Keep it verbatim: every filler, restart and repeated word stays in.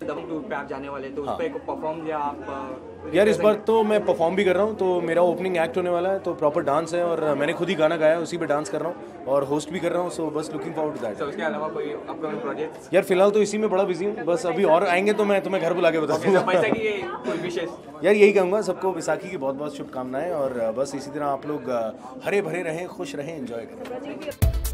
दबंग tour पे आप जाने वाले, तो उस हाँ। पे परफॉर्म या आप यार इस बार तो मैं परफॉर्म भी कर रहा हूँ, तो मेरा ओपनिंग एक्ट होने वाला है, तो प्रॉपर डांस है और मैंने खुद ही गाना गाया है, उसी पे डांस कर रहा हूँ और होस्ट भी कर रहा हूँ, सो बस लुकिंग फॉरवर्ड टू दैट। उसके अलावा कोई अपकमिंग प्रोजेक्ट्स? यार फिलहाल तो इसी में बड़ा बिजी हूँ, बस अभी और आएंगे तो मैं तुम्हें घर बुला के बता दूंगा। पैसा की ये कोई विशेष? यार यही कहूँगा, सबको विसाखी की बहुत बहुत शुभकामनाएं और बस इसी तरह आप लोग हरे भरे रहें, खुश रहें, एंजॉय करें।